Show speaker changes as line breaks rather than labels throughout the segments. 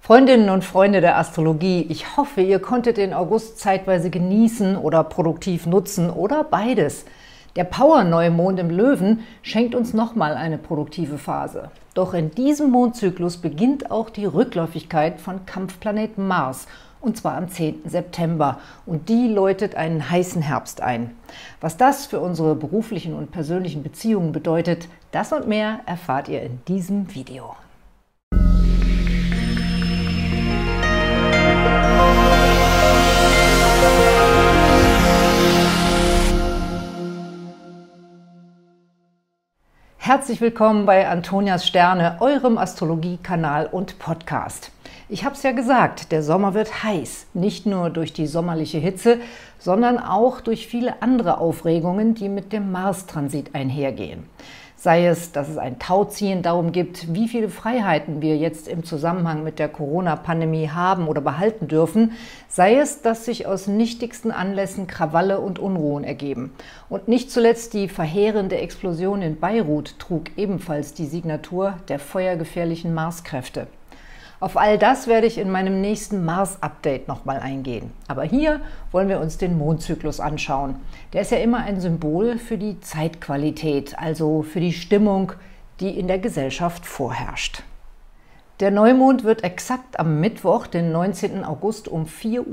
Freundinnen und Freunde der Astrologie, ich hoffe, ihr konntet den August zeitweise genießen oder produktiv nutzen oder beides. Der Power-Neumond im Löwen schenkt uns nochmal eine produktive Phase. Doch in diesem Mondzyklus beginnt auch die Rückläufigkeit von Kampfplanet Mars, und zwar am 10. September. Und die läutet einen heißen Herbst ein. Was das für unsere beruflichen und persönlichen Beziehungen bedeutet, das und mehr erfahrt ihr in diesem Video. Herzlich willkommen bei Antonias Sterne, eurem Astrologie-Kanal und Podcast. Ich habe es ja gesagt, der Sommer wird heiß, nicht nur durch die sommerliche Hitze, sondern auch durch viele andere Aufregungen, die mit dem Mars-Transit einhergehen. Sei es, dass es ein Tauziehen darum gibt, wie viele Freiheiten wir jetzt im Zusammenhang mit der Corona-Pandemie haben oder behalten dürfen, sei es, dass sich aus nichtigsten Anlässen Krawalle und Unruhen ergeben. Und nicht zuletzt die verheerende Explosion in Beirut trug ebenfalls die Signatur der feuergefährlichen Marskräfte. Auf all das werde ich in meinem nächsten Mars-Update nochmal eingehen. Aber hier wollen wir uns den Mondzyklus anschauen. Der ist ja immer ein Symbol für die Zeitqualität, also für die Stimmung, die in der Gesellschaft vorherrscht. Der Neumond wird exakt am Mittwoch, den 19. August um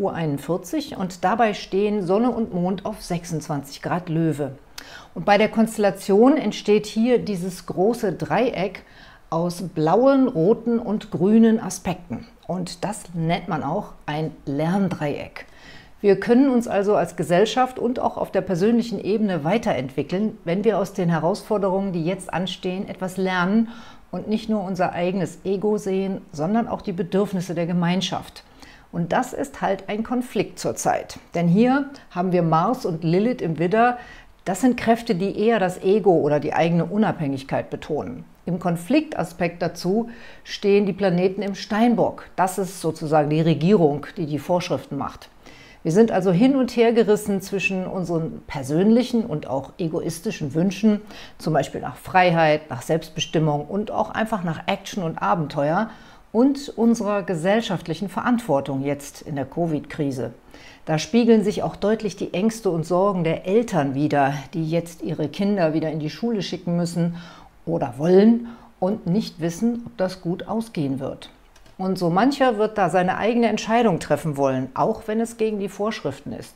4:41 Uhr und dabei stehen Sonne und Mond auf 26 Grad Löwe. Und bei der Konstellation entsteht hier dieses große Dreieck aus blauen, roten und grünen Aspekten. Und das nennt man auch ein Lerndreieck. Wir können uns also als Gesellschaft und auch auf der persönlichen Ebene weiterentwickeln, wenn wir aus den Herausforderungen, die jetzt anstehen, etwas lernen und nicht nur unser eigenes Ego sehen, sondern auch die Bedürfnisse der Gemeinschaft. Und das ist halt ein Konflikt zurzeit. Denn hier haben wir Mars und Lilith im Widder. Das sind Kräfte, die eher das Ego oder die eigene Unabhängigkeit betonen. Im Konfliktaspekt dazu stehen die Planeten im Steinbock. Das ist sozusagen die Regierung, die die Vorschriften macht. Wir sind also hin und her gerissen zwischen unseren persönlichen und auch egoistischen Wünschen, zum Beispiel nach Freiheit, nach Selbstbestimmung und auch einfach nach Action und Abenteuer und unserer gesellschaftlichen Verantwortung jetzt in der Covid-Krise. Da spiegeln sich auch deutlich die Ängste und Sorgen der Eltern wider, die jetzt ihre Kinder wieder in die Schule schicken müssen oder wollen und nicht wissen, ob das gut ausgehen wird. Und so mancher wird da seine eigene Entscheidung treffen wollen, auch wenn es gegen die Vorschriften ist.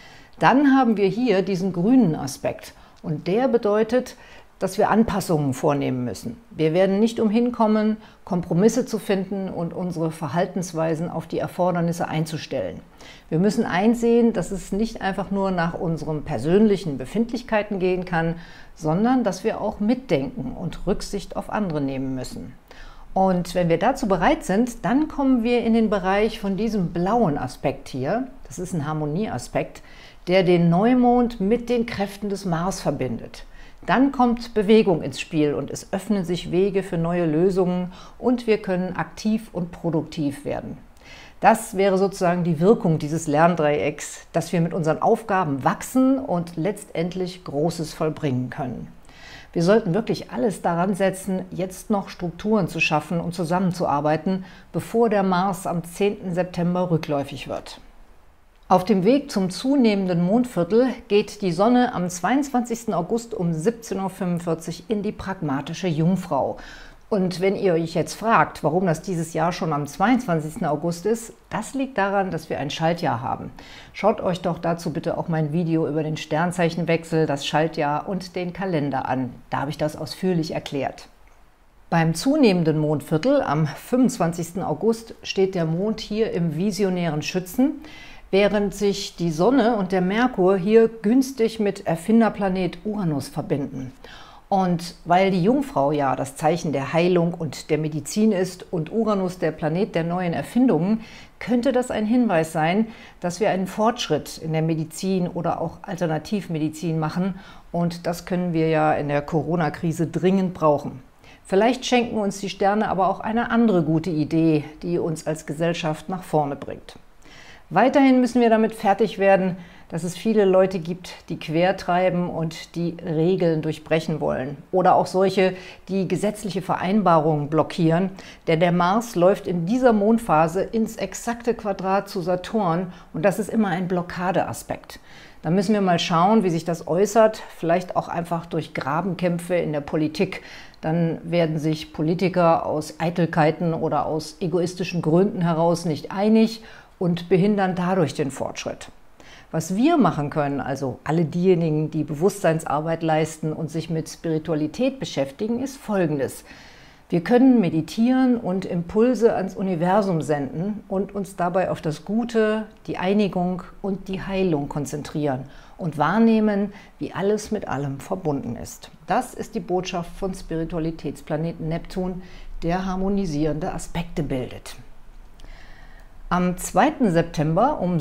Dann haben wir hier diesen grünen Aspekt und der bedeutet, dass wir Anpassungen vornehmen müssen. Wir werden nicht umhin kommen, Kompromisse zu finden und unsere Verhaltensweisen auf die Erfordernisse einzustellen. Wir müssen einsehen, dass es nicht einfach nur nach unseren persönlichen Befindlichkeiten gehen kann, sondern dass wir auch mitdenken und Rücksicht auf andere nehmen müssen. Und wenn wir dazu bereit sind, dann kommen wir in den Bereich von diesem blauen Aspekt hier. Das ist ein Harmonieaspekt, der den Neumond mit den Kräften des Mars verbindet. Dann kommt Bewegung ins Spiel und es öffnen sich Wege für neue Lösungen und wir können aktiv und produktiv werden. Das wäre sozusagen die Wirkung dieses Lerndreiecks, dass wir mit unseren Aufgaben wachsen und letztendlich Großes vollbringen können. Wir sollten wirklich alles daran setzen, jetzt noch Strukturen zu schaffen und zusammenzuarbeiten, bevor der Mars am 10. September rückläufig wird. Auf dem Weg zum zunehmenden Mondviertel geht die Sonne am 22. August um 17:45 Uhr in die pragmatische Jungfrau. Und wenn ihr euch jetzt fragt, warum das dieses Jahr schon am 22. August ist, das liegt daran, dass wir ein Schaltjahr haben. Schaut euch doch dazu bitte auch mein Video über den Sternzeichenwechsel, das Schaltjahr und den Kalender an. Da habe ich das ausführlich erklärt. Beim zunehmenden Mondviertel am 25. August steht der Mond hier im visionären Schützen, während sich die Sonne und der Merkur hier günstig mit Erfinderplanet Uranus verbinden. Und weil die Jungfrau ja das Zeichen der Heilung und der Medizin ist und Uranus der Planet der neuen Erfindungen, könnte das ein Hinweis sein, dass wir einen Fortschritt in der Medizin oder auch Alternativmedizin machen. Und das können wir ja in der Corona-Krise dringend brauchen. Vielleicht schenken uns die Sterne aber auch eine andere gute Idee, die uns als Gesellschaft nach vorne bringt. Weiterhin müssen wir damit fertig werden, dass es viele Leute gibt, die quertreiben und die Regeln durchbrechen wollen. Oder auch solche, die gesetzliche Vereinbarungen blockieren. Denn der Mars läuft in dieser Mondphase ins exakte Quadrat zu Saturn und das ist immer ein Blockadeaspekt. Da müssen wir mal schauen, wie sich das äußert, vielleicht auch einfach durch Grabenkämpfe in der Politik. Dann werden sich Politiker aus Eitelkeiten oder aus egoistischen Gründen heraus nicht einig und behindern dadurch den Fortschritt. Was wir machen können, also alle diejenigen, die Bewusstseinsarbeit leisten und sich mit Spiritualität beschäftigen, ist Folgendes. Wir können meditieren und Impulse ans Universum senden und uns dabei auf das Gute, die Einigung und die Heilung konzentrieren und wahrnehmen, wie alles mit allem verbunden ist. Das ist die Botschaft von Spiritualitätsplaneten Neptun, der harmonisierende Aspekte bildet. Am 2. September um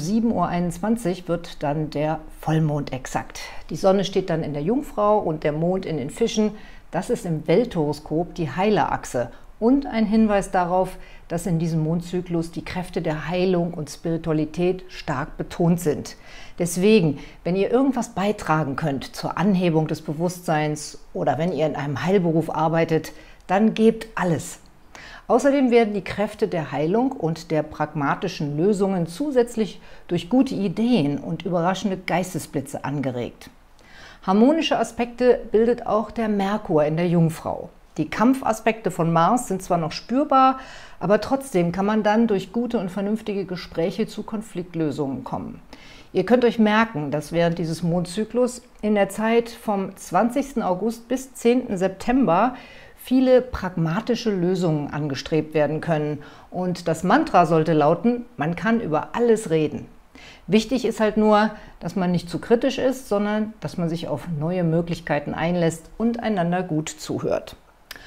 7:21 Uhr wird dann der Vollmond exakt. Die Sonne steht dann in der Jungfrau und der Mond in den Fischen. Das ist im Welthoroskop die Heilerachse und ein Hinweis darauf, dass in diesem Mondzyklus die Kräfte der Heilung und Spiritualität stark betont sind. Deswegen, wenn ihr irgendwas beitragen könnt zur Anhebung des Bewusstseins oder wenn ihr in einem Heilberuf arbeitet, dann gebt alles. Außerdem werden die Kräfte der Heilung und der pragmatischen Lösungen zusätzlich durch gute Ideen und überraschende Geistesblitze angeregt. Harmonische Aspekte bildet auch der Merkur in der Jungfrau. Die Kampfaspekte von Mars sind zwar noch spürbar, aber trotzdem kann man dann durch gute und vernünftige Gespräche zu Konfliktlösungen kommen. Ihr könnt euch merken, dass während dieses Mondzyklus in der Zeit vom 20. August bis 10. September viele pragmatische Lösungen angestrebt werden können. Und das Mantra sollte lauten, man kann über alles reden. Wichtig ist halt nur, dass man nicht zu kritisch ist, sondern dass man sich auf neue Möglichkeiten einlässt und einander gut zuhört.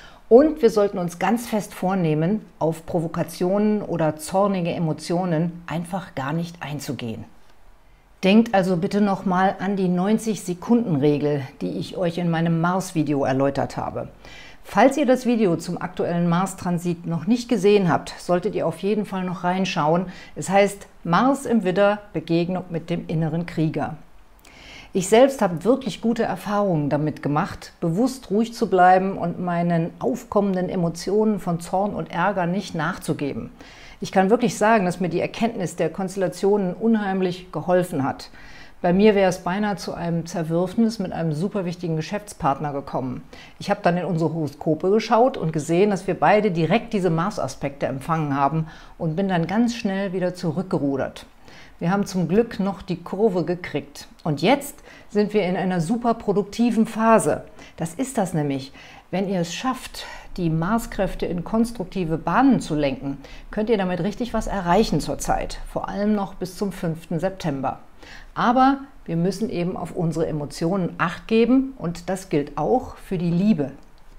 Und wir sollten uns ganz fest vornehmen, auf Provokationen oder zornige Emotionen einfach gar nicht einzugehen. Denkt also bitte nochmal an die 90-Sekunden-Regel, die ich euch in meinem Mars-Video erläutert habe. Falls ihr das Video zum aktuellen Mars-Transit noch nicht gesehen habt, solltet ihr auf jeden Fall noch reinschauen. Es heißt Mars im Widder, Begegnung mit dem inneren Krieger. Ich selbst habe wirklich gute Erfahrungen damit gemacht, bewusst ruhig zu bleiben und meinen aufkommenden Emotionen von Zorn und Ärger nicht nachzugeben. Ich kann wirklich sagen, dass mir die Erkenntnis der Konstellationen unheimlich geholfen hat. Bei mir wäre es beinahe zu einem Zerwürfnis mit einem super wichtigen Geschäftspartner gekommen. Ich habe dann in unsere Horoskope geschaut und gesehen, dass wir beide direkt diese Mars-Aspekte empfangen haben und bin dann ganz schnell wieder zurückgerudert. Wir haben zum Glück noch die Kurve gekriegt. Und jetzt sind wir in einer super produktiven Phase. Das ist das nämlich. Wenn ihr es schafft, die Marskräfte in konstruktive Bahnen zu lenken, könnt ihr damit richtig was erreichen zurzeit. Vor allem noch bis zum 5. September. Aber wir müssen eben auf unsere Emotionen Acht geben und das gilt auch für die Liebe.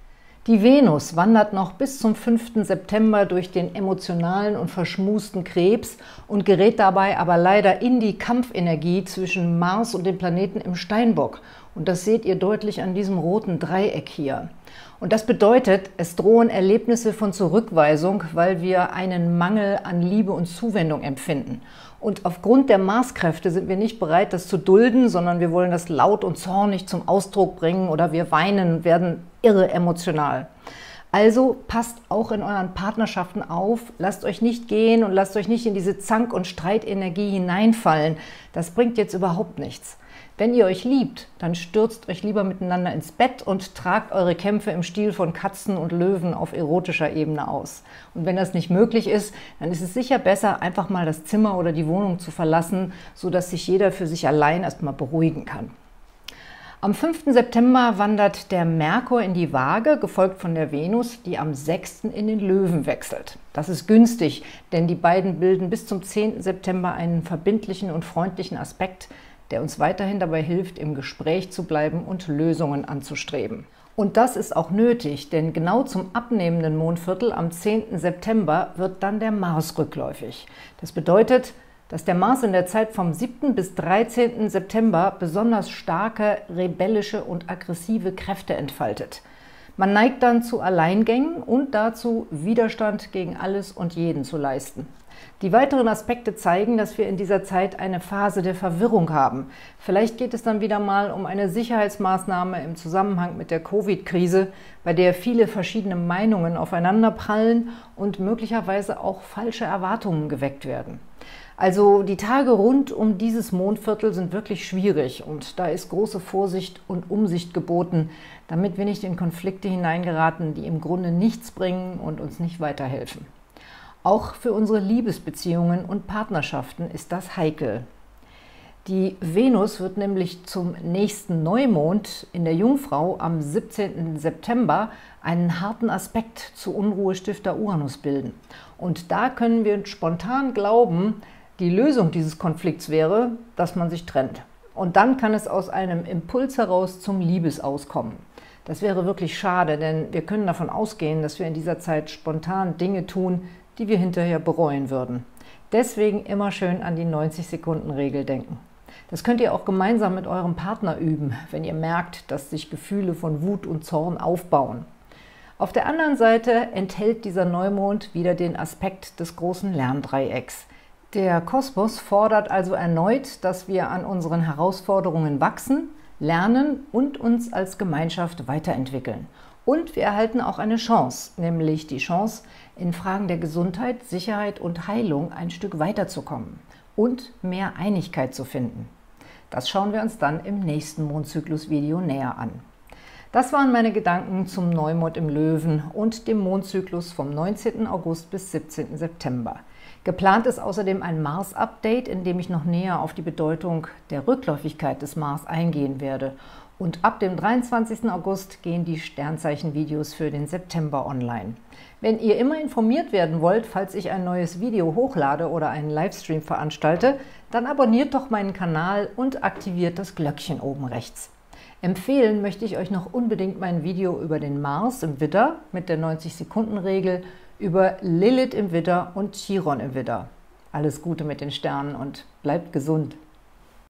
Die Venus wandert noch bis zum 5. September durch den emotionalen und verschmusten Krebs und gerät dabei aber leider in die Kampfenergie zwischen Mars und dem Planeten im Steinbock. Und das seht ihr deutlich an diesem roten Dreieck hier. Und das bedeutet, es drohen Erlebnisse von Zurückweisung, weil wir einen Mangel an Liebe und Zuwendung empfinden. Und aufgrund der Marskräfte sind wir nicht bereit, das zu dulden, sondern wir wollen das laut und zornig zum Ausdruck bringen oder wir weinen und werden irre emotional. Also passt auch in euren Partnerschaften auf, lasst euch nicht gehen und lasst euch nicht in diese Zank- und Streitenergie hineinfallen. Das bringt jetzt überhaupt nichts. Wenn ihr euch liebt, dann stürzt euch lieber miteinander ins Bett und tragt eure Kämpfe im Stil von Katzen und Löwen auf erotischer Ebene aus. Und wenn das nicht möglich ist, dann ist es sicher besser, einfach mal das Zimmer oder die Wohnung zu verlassen, sodass sich jeder für sich allein erstmal beruhigen kann. Am 5. September wandert der Merkur in die Waage, gefolgt von der Venus, die am 6. in den Löwen wechselt. Das ist günstig, denn die beiden bilden bis zum 10. September einen verbindlichen und freundlichen Aspekt, der uns weiterhin dabei hilft, im Gespräch zu bleiben und Lösungen anzustreben. Und das ist auch nötig, denn genau zum abnehmenden Mondviertel am 10. September wird dann der Mars rückläufig. Das bedeutet, dass der Mars in der Zeit vom 7. bis 13. September besonders starke, rebellische und aggressive Kräfte entfaltet. Man neigt dann zu Alleingängen und dazu, Widerstand gegen alles und jeden zu leisten. Die weiteren Aspekte zeigen, dass wir in dieser Zeit eine Phase der Verwirrung haben. Vielleicht geht es dann wieder mal um eine Sicherheitsmaßnahme im Zusammenhang mit der Covid-Krise, bei der viele verschiedene Meinungen aufeinanderprallen und möglicherweise auch falsche Erwartungen geweckt werden. Also die Tage rund um dieses Mondviertel sind wirklich schwierig und da ist große Vorsicht und Umsicht geboten, damit wir nicht in Konflikte hineingeraten, die im Grunde nichts bringen und uns nicht weiterhelfen. Auch für unsere Liebesbeziehungen und Partnerschaften ist das heikel. Die Venus wird nämlich zum nächsten Neumond in der Jungfrau am 17. September einen harten Aspekt zu Unruhestifter Uranus bilden. Und da können wir spontan glauben, die Lösung dieses Konflikts wäre, dass man sich trennt. Und dann kann es aus einem Impuls heraus zum Liebesaus kommen. Das wäre wirklich schade, denn wir können davon ausgehen, dass wir in dieser Zeit spontan Dinge tun, die wir hinterher bereuen würden. Deswegen immer schön an die 90-Sekunden-Regel denken. Das könnt ihr auch gemeinsam mit eurem Partner üben, wenn ihr merkt, dass sich Gefühle von Wut und Zorn aufbauen. Auf der anderen Seite enthält dieser Neumond wieder den Aspekt des großen Lerndreiecks. Der Kosmos fordert also erneut, dass wir an unseren Herausforderungen wachsen, lernen und uns als Gemeinschaft weiterentwickeln. Und wir erhalten auch eine Chance, nämlich die Chance, in Fragen der Gesundheit, Sicherheit und Heilung ein Stück weiterzukommen und mehr Einigkeit zu finden. Das schauen wir uns dann im nächsten Mondzyklus-Video näher an. Das waren meine Gedanken zum Neumond im Löwen und dem Mondzyklus vom 19. August bis 17. September. Geplant ist außerdem ein Mars-Update, in dem ich noch näher auf die Bedeutung der Rückläufigkeit des Mars eingehen werde. Und ab dem 23. August gehen die Sternzeichen-Videos für den September online. Wenn ihr immer informiert werden wollt, falls ich ein neues Video hochlade oder einen Livestream veranstalte, dann abonniert doch meinen Kanal und aktiviert das Glöckchen oben rechts. Empfehlen möchte ich euch noch unbedingt mein Video über den Mars im Widder mit der 90-Sekunden-Regel, über Lilith im Widder und Chiron im Widder. Alles Gute mit den Sternen und bleibt gesund!